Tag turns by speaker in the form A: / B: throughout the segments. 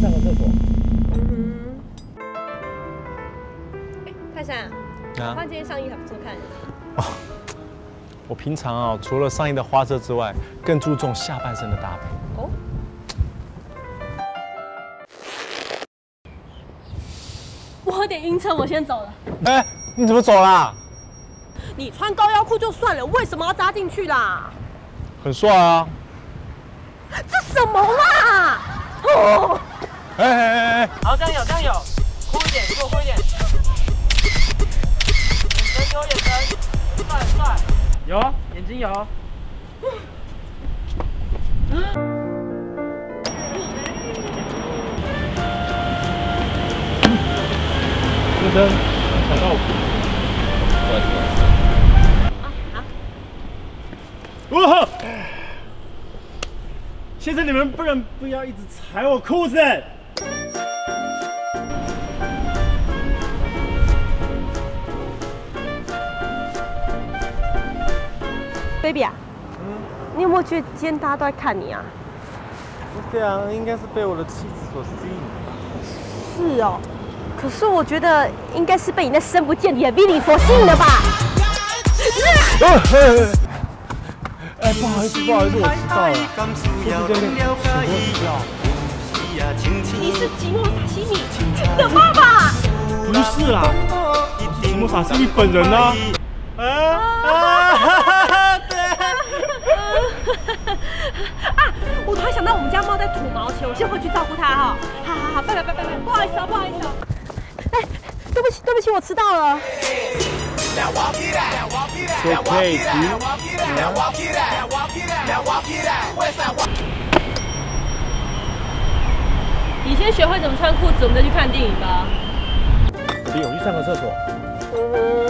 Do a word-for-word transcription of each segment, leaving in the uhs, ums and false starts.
A: 上个厕所。
B: 嗯哼。哎，泰山，我
C: 啊
B: 看今天上衣还不错看。
C: 哦，我平常啊，除了上衣的花色之外，更注重下半身的搭配。
B: 哦。我有点晕车，我先走了。
C: 哎，你怎么走啦？
B: 你穿高腰裤就算了，为什么要扎进去啦？
C: 很帅啊！
B: 这什么啦？哦！
C: 哎哎哎哎！
D: 好，这样有，这样有，哭一点，给我哭一点。眼神有，眼神，帅帅，有，眼睛有。
A: 先生，想到我。过来过来。哇！先生，你们不能不要一直踩我裤子。
B: baby 啊，嗯，你有没有觉得今天大家都在看你啊？
A: 这样应该是被我的气质所吸引。
B: 是哦，可是我觉得应该是被你那深不见底的 Billy 所吸引的吧。
A: 哎，不好意思，不好意思，我迟到了。出之前跟请多指教。
B: 你是吉莫法西米的爸爸？
A: 不是啦，吉莫法西米本人啊。啊啊！对。
B: 啊！我突然想到我们家猫在吐毛球，我先回去照顾它哈。好好好，拜拜拜拜拜，不好意思啊，不好意思啊。哎，对不起对不起，我迟到了。
A: So crazy。
B: 你先学会怎么穿裤子，我们再去看电影吧。
A: 比我去上个厕所。
B: 嗯哼。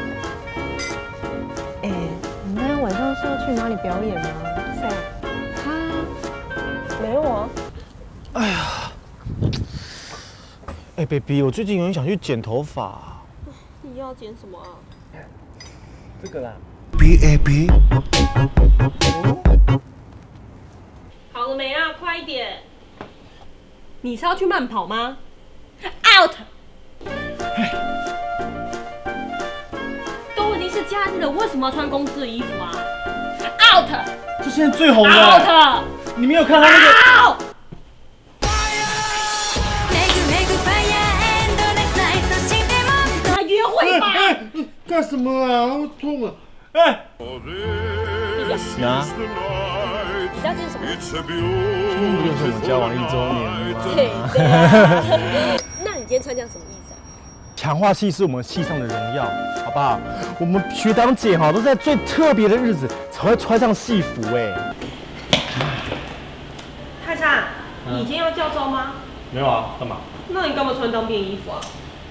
B: 哎，你那天晚上是要去哪里表演吗？谁？他？没有啊。
A: 哎呀，哎 ，baby， 我最近有点想去剪头发。
B: 你要剪什么啊？
A: 这个啦。
E: B A B。
B: 好了没啊？快一点！你是要去慢跑吗 ？Out！ 都已经是假日了，为什么要穿公司的衣服啊 ？Out！
A: 这现在最红的。
B: Out！
A: 你没有看他那个
B: ？Out！ 跟他约会吧！
A: 哎，干什么啊？好痛啊！哎，
C: 你啊，
B: 你知道这是什么？
C: 今天不就是我们交往一周年吗？
B: 对的。那你今天穿这样什么意思啊？
C: 强化系是我们系上的荣耀，好不好？我们学长姐哈都在最特别的日子才会穿上戏服哎。
B: 泰山，你今天要教招吗？
A: 没有啊，干嘛？
B: 那你干嘛穿当兵衣服啊？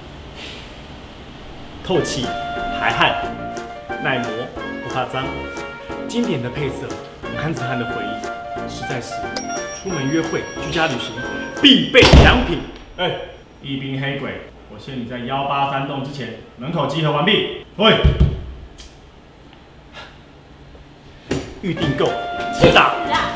A: 透气、排汗、耐磨，不怕脏，经典的配色，男子汉的回忆，实在是出门约会、居家旅行必备良品。哎，一兵黑鬼，我限你在幺八三栋之前门口集合完毕。喂，预订购，接打。